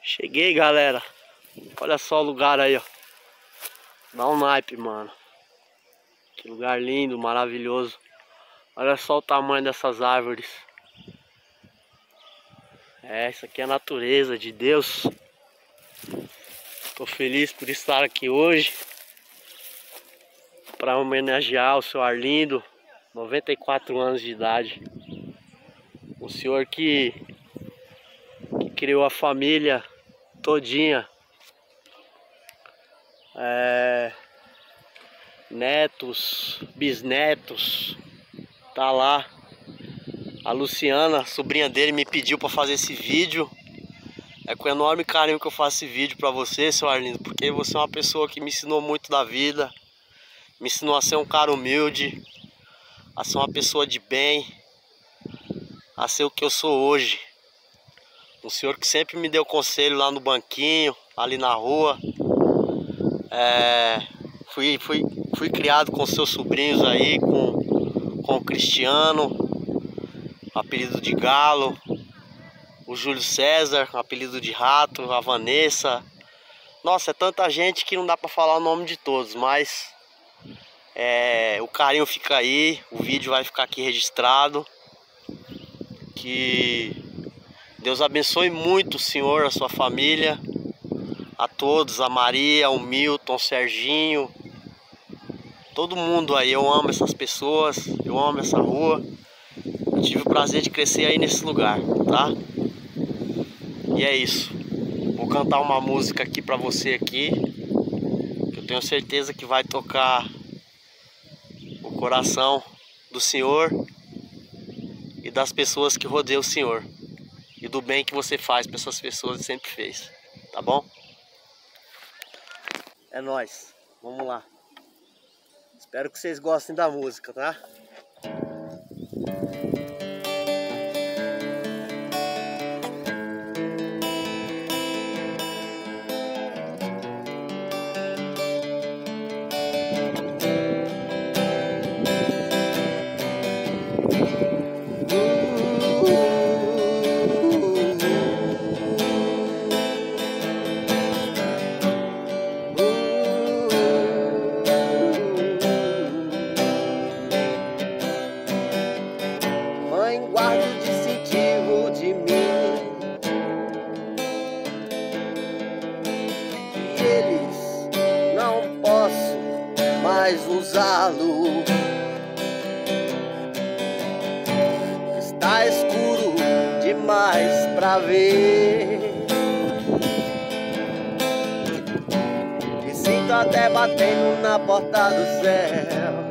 Cheguei, galera. Olha só o lugar aí, ó. Dá um naipe, mano. Que lugar lindo, maravilhoso. Olha só o tamanho dessas árvores. Isso aqui é a natureza de Deus. Tô feliz por estar aqui hoje para homenagear o seu Arlindo, 94 anos de idade. O senhor que criou a família todinha. Netos, bisnetos, tá lá. A Luciana, a sobrinha dele, me pediu para fazer esse vídeo. É com enorme carinho que eu faço esse vídeo para você, seu Arlindo, porque você é uma pessoa que me ensinou muito da vida, me ensinou a ser um cara humilde, a ser uma pessoa de bem, a ser o que eu sou hoje. Um senhor que sempre me deu conselho lá no banquinho, ali na rua. Fui criado com seus sobrinhos aí, com o Cristiano, apelido de Galo, o Júlio César, apelido de Rato, a Vanessa. Nossa, é tanta gente que não dá pra falar o nome de todos, mas o carinho fica aí, o vídeo vai ficar aqui registrado. Que Deus abençoe muito o senhor, a sua família, a todos, a Maria, o Milton, o Serginho, todo mundo aí. Eu amo essas pessoas, eu amo essa rua. Eu tive o prazer de crescer aí nesse lugar, tá? E é isso. Vou cantar uma música aqui pra você aqui, que eu tenho certeza que vai tocar o coração do senhor e das pessoas que rodeiam o senhor, e do bem que você faz para essas pessoas e sempre fez, tá bom? É nóis, vamos lá. Espero que vocês gostem da música, tá? Guarde o distintivo de mim, e eles não posso mais usá-lo. Está escuro demais pra ver, me sinto até batendo na porta do céu.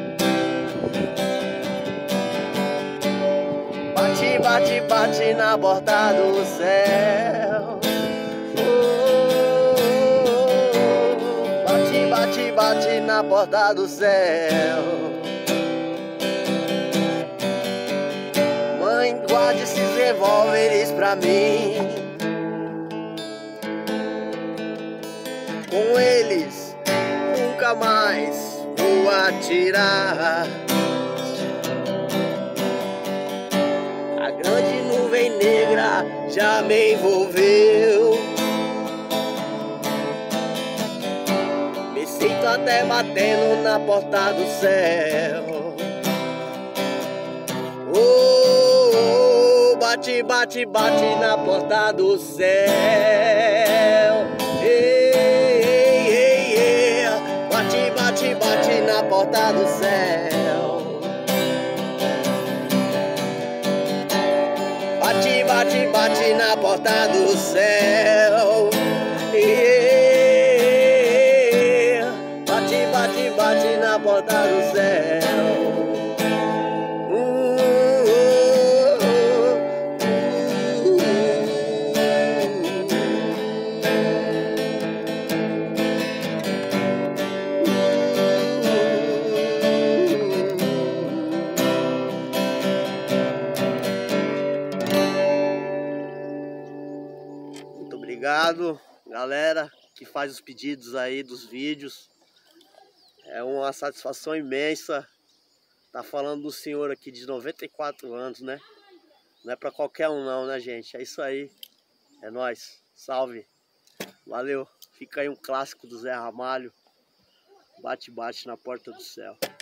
Bate, bate, bate na porta do céu. Bate, bate, bate na porta do céu. Mãe, guarde esses revólveres pra mim. Com eles nunca mais vou atirar. A grande nuvem negra já me envolveu, me sinto até batendo na porta do céu. Oh, bate, bate, bate na porta do céu. Ei, ei, ei, bate, bate, bate na porta do céu. Bate, bate, bate na porta do céu. Yeah. Bate, bate, bate na porta do céu. Obrigado, galera que faz os pedidos aí dos vídeos. É uma satisfação imensa estar falando do senhor aqui de 94 anos, né? Não é pra qualquer um não, né, gente? É isso aí. É nóis. Salve. Valeu. Fica aí um clássico do Zé Ramalho. Bate, bate na porta do céu.